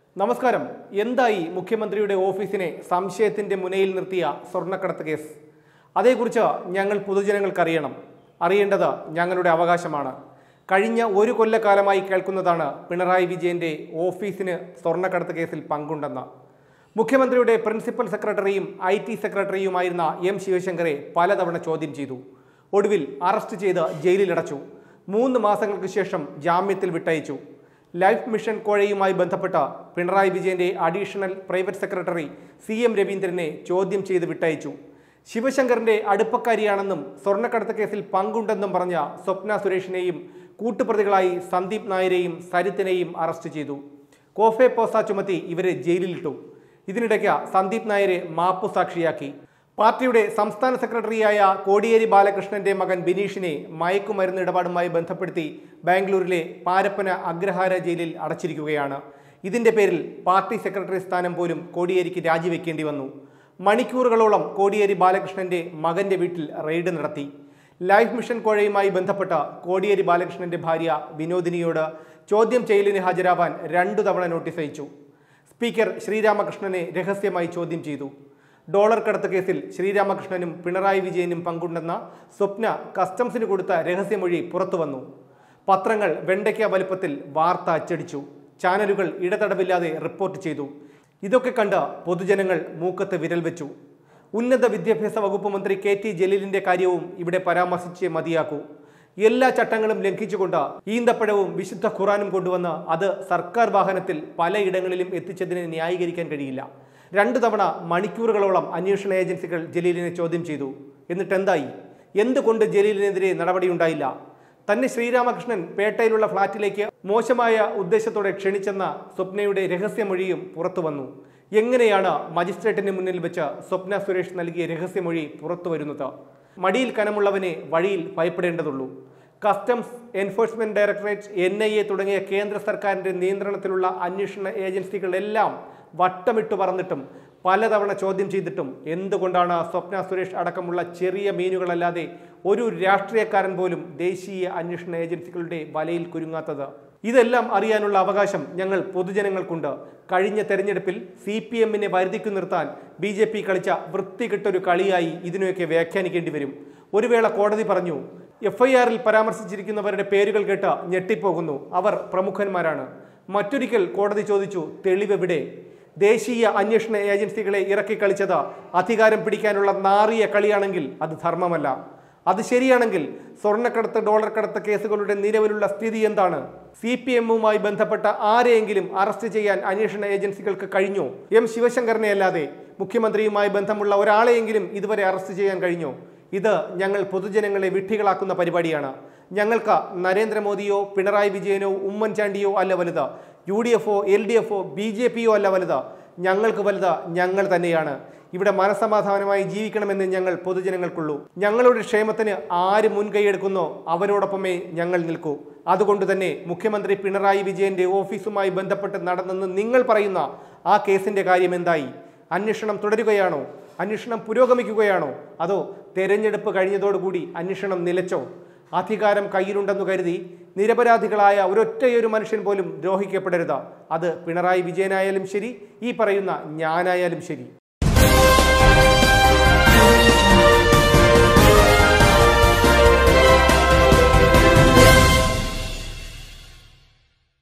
നമസ്കാരം. എന്തായി മുഖ്യമന്ത്രിയുടെ ഓഫീസിനെ സംശയത്തിന്റെ മുനയിൽ നിർത്തിയ സ്വർണ്ണക്കടത്ത് കേസ്? അതേക്കുറിച്ച് ഞങ്ങൾ പൊതുജനങ്ങൾക്കറിയണം. അറിയേണ്ടത് ഞങ്ങളുടെ അവകാശമാണ്. കഴിഞ്ഞ ഒരു കൊല്ലക്കാലമായി കേൾക്കുന്നതാണ് പിണറായി വിജയന്റെ ഓഫീസിന് സ്വർണ്ണക്കടത്ത് കേസിൽ പങ്കുണ്ടെന്ന്. മുഖ്യമന്ത്രിയുടെ പ്രിൻസിപ്പൽ സെക്രട്ടറിയും IT സെക്രട്ടറിയുമായിരുന്ന M ശിവശങ്കറെ പലതവണ ചോദ്യം ചെയ്തു. ഒടുവിൽ അറസ്റ്റ് ചെയ്ത് ജയിലിലടച്ചു. 3 മാസങ്ങൾക്ക് ശേഷം ജാമ്യത്തിൽ വിട്ടയച്ചു. ലൈഫ് മിഷൻ കോഴയുമായി ബന്ധപ്പെട്ട പിണറായി വിജയന്റെ അഡീഷണൽ പ്രൈവറ്റ് സെക്രട്ടറി CM രവീന്ദ്രനെ ചോദ്യം ചെയ്ത് വിട്ടയച്ചു. ശിവശങ്കറിന്റെ അടുപ്പക്കാരിയാണെന്നും സ്വർണ്ണക്കടത്ത് കേസിൽ പങ്കുണ്ടെന്നും പറഞ്ഞ സ്വപ്ന സുരേഷിനെയും കൂട്ടുപ്രതികളായി സന്ദീപ് നായരെയും സരിത്തിനെയും അറസ്റ്റ് ചെയ്തു. കോഫെ പോസ ചുമത്തി ഇവരെ ജയിലിലിട്ടു. ഇതിനിടയ്ക്ക് സന്ദീപ് നായരെ മാപ്പുസാക്ഷിയാക്കി. പാർട്ടിയുടെ സംസ്ഥാന സെക്രട്ടറിയായ കോടിയേരി ബാലകൃഷ്ണന്റെ മകൻ ബിനീഷിനെ മയക്കുമരുന്ന് ഇടപാടുമായി ബന്ധപ്പെടുത്തി ബാംഗ്ലൂരിലെ പാരപ്പന അഗ്രഹാര ജയിലിൽ അടച്ചിരിക്കുകയാണ്. ഇതിന്റെ പേരിൽ പാർട്ടി സെക്രട്ടറി സ്ഥാനം പോലും കോടിയേരിക്ക് രാജിവെക്കേണ്ടി വന്നു. മണിക്കൂറുകളോളം കോടിയേരി ബാലകൃഷ്ണന്റെ മകന്റെ വീട്ടിൽ റെയ്ഡ് നടത്തി. ലൈഫ് മിഷൻ കോഴയുമായി ബന്ധപ്പെട്ട കോടിയേരി ബാലകൃഷ്ണന്റെ ഭാര്യ വിനോദിനിയോട് ചോദ്യം ചെയ്യലിന് ഹാജരാവാൻ 2 തവണ നോട്ടീസ് അയച്ചു. സ്പീക്കർ ശ്രീരാമകൃഷ്ണനെ രഹസ്യമായി ചോദ്യം ചെയ്തു. ഡോളർ കടത്ത് കേസിൽ ശ്രീരാമകൃഷ്ണനും പിണറായി വിജയനും പങ്കുണ്ടെന്ന സ്വപ്ന കസ്റ്റംസിന് കൊടുത്ത രഹസ്യമൊഴി പുറത്തുവന്നു. പത്രങ്ങൾ വെണ്ടയ്ക്ക വലുപ്പത്തിൽ വാർത്ത അച്ചടിച്ചു. ചാനലുകൾ ഇടതടവില്ലാതെ റിപ്പോർട്ട് ചെയ്തു. ഇതൊക്കെ കണ്ട് പൊതുജനങ്ങൾ മൂക്കത്ത് വിരൽ വെച്ചു. ഉന്നത വിദ്യാഭ്യാസ വകുപ്പ് മന്ത്രി KT ജലീലിന്റെ കാര്യവും ഇവിടെ പരാമർശിച്ചേ മതിയാക്കൂ. എല്ലാ ചട്ടങ്ങളും ലംഘിച്ചുകൊണ്ട് ഈന്തപ്പഴവും വിശുദ്ധ ഖുറാനും കൊണ്ടുവന്ന് അത് സർക്കാർ വാഹനത്തിൽ പലയിടങ്ങളിലും എത്തിച്ചതിനെ ന്യായീകരിക്കാൻ കഴിയില്ല. 2 തവണ മണിക്കൂറുകളോളം അന്വേഷണ ഏജൻസികൾ ജലീലിനെ ചോദ്യം ചെയ്തു. എന്നിട്ട് എന്തായി? എന്തുകൊണ്ട് ജലീലിനെതിരെ നടപടിയുണ്ടായില്ല? തന്നെ ശ്രീരാമകൃഷ്ണൻ പേട്ടയിലുള്ള ഫ്ളാറ്റിലേക്ക് മോശമായ ഉദ്ദേശത്തോടെ ക്ഷണിച്ചെന്ന സ്വപ്നയുടെ രഹസ്യമൊഴിയും പുറത്തു വന്നു. എങ്ങനെയാണ് മജിസ്ട്രേറ്റിന് മുന്നിൽ വെച്ച് സ്വപ്ന സുരേഷ് നൽകിയ രഹസ്യമൊഴി പുറത്തു വരുന്നത്? മടിയിൽ കനമുള്ളവനെ വഴിയിൽ ഭയപ്പെടേണ്ടതുള്ളൂ. കസ്റ്റംസ്, എൻഫോഴ്സ്മെന്റ് ഡയറക്ടറേറ്റ്, NIA തുടങ്ങിയ കേന്ദ്ര സർക്കാരിന്റെ നിയന്ത്രണത്തിലുള്ള അന്വേഷണ ഏജൻസികളെല്ലാം വട്ടമിട്ടു പറന്നിട്ടും പലതവണ ചോദ്യം ചെയ്തിട്ടും എന്തുകൊണ്ടാണ് സ്വപ്ന സുരേഷ് അടക്കമുള്ള ചെറിയ മീനുകളല്ലാതെ ഒരു രാഷ്ട്രീയക്കാരൻ പോലും ദേശീയ അന്വേഷണ ഏജൻസികളുടെ വലയിൽ കുരുങ്ങാത്തത്? ഇതെല്ലാം അറിയാനുള്ള അവകാശം ഞങ്ങൾ പൊതുജനങ്ങൾക്കുണ്ട്. കഴിഞ്ഞ തെരഞ്ഞെടുപ്പിൽ CPM-നെ വരുതിക്കു നിർത്താൻ BJP കളിച്ച വൃത്തികെട്ടൊരു കളിയായി ഇതിനെയൊക്കെ വ്യാഖ്യാനിക്കേണ്ടി വരും. ഒരു വേള കോടതി പറഞ്ഞു, FIR-ൽ പരാമർശിച്ചിരിക്കുന്നവരുടെ പേരുകൾ കേട്ട് ഞെട്ടിപ്പോകുന്നു, അവർ പ്രമുഖന്മാരാണ്. മറ്റൊരിക്കൽ കോടതി ചോദിച്ചു, തെളിവെവിടെ? ദേശീയ അന്വേഷണ ഏജൻസികളെ ഇറക്കി കളിച്ചത് അധികാരം പിടിക്കാനുള്ള നാറിയ കളിയാണെങ്കിൽ അത് ധർമ്മമല്ല. അത് ശരിയാണെങ്കിൽ സ്വർണ്ണക്കടത്ത്, ഡോളർ കടത്ത് കേസുകളുടെ നിലവിലുള്ള സ്ഥിതി എന്താണ്? CPM-വുമായി ബന്ധപ്പെട്ട ആരെയെങ്കിലും അറസ്റ്റ് ചെയ്യാൻ അന്വേഷണ ഏജൻസികൾക്ക് കഴിഞ്ഞോ? M ശിവശങ്കറിനെ അല്ലാതെ മുഖ്യമന്ത്രിയുമായി ബന്ധമുള്ള ഒരാളെയെങ്കിലും ഇതുവരെ അറസ്റ്റ് ചെയ്യാൻ കഴിഞ്ഞോ? ഇത് ഞങ്ങൾ പൊതുജനങ്ങളെ വിഡ്ഢികളാക്കുന്ന പരിപാടിയാണ്. ഞങ്ങൾക്ക് നരേന്ദ്രമോദിയോ പിണറായി വിജയനോ ഉമ്മൻചാണ്ടിയോ അല്ല വലുത്. UDF-ഓ LDF-ഓ BJP-യോ അല്ല വലുത്. ഞങ്ങൾക്ക് വലുത് ഞങ്ങൾ തന്നെയാണ്. ഇവിടെ മനസമാധാനമായി ജീവിക്കണമെന്ന് ഞങ്ങൾ പൊതുജനങ്ങൾക്കുള്ളൂ. ഞങ്ങളുടെ ക്ഷേമത്തിന് ആര് മുൻകൈയെടുക്കുന്നോ അവരോടൊപ്പമേ ഞങ്ങൾ നിൽക്കൂ. അതുകൊണ്ട് തന്നെ മുഖ്യമന്ത്രി പിണറായി വിജയന്റെ ഓഫീസുമായി ബന്ധപ്പെട്ട് നടന്നെന്ന് നിങ്ങൾ പറയുന്ന ആ കേസിന്റെ കാര്യം എന്തായി? അന്വേഷണം തുടരുകയാണോ? അന്വേഷണം പുരോഗമിക്കുകയാണോ? അതോ തെരഞ്ഞെടുപ്പ് കഴിഞ്ഞതോടുകൂടി അന്വേഷണം നിലച്ചോ? അധികാരം കയ്യിലുണ്ടെന്നു കരുതി നിരപരാധികളായ ഒരൊറ്റയൊരു മനുഷ്യൻ പോലും ദ്രോഹിക്കപ്പെടരുത്. അത് പിണറായി വിജയനായാലും ശരി, ഈ പറയുന്ന ഞാനായാലും ശരി.